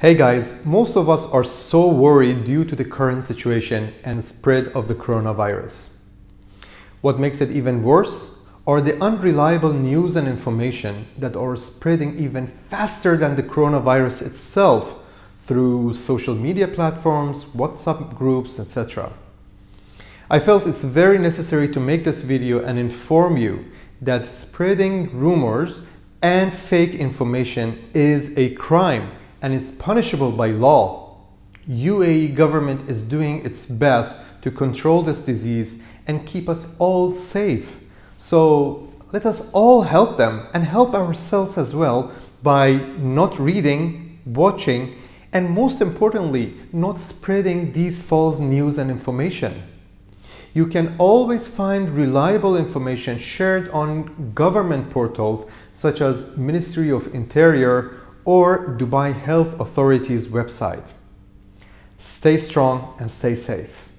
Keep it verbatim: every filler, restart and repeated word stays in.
Hey guys, most of us are so worried due to the current situation and spread of the coronavirus. What makes it even worse are the unreliable news and information that are spreading even faster than the coronavirus itself through social media platforms, WhatsApp groups, et cetera. I felt it's very necessary to make this video and inform you that spreading rumors and fake information is a crime and is punishable by law. U A E government is doing its best to control this disease and keep us all safe. So let us all help them and help ourselves as well by not reading, watching, and most importantly, not spreading these false news and information. You can always find reliable information shared on government portals such as Ministry of Interior or Dubai Health Authority's website. Stay strong and stay safe.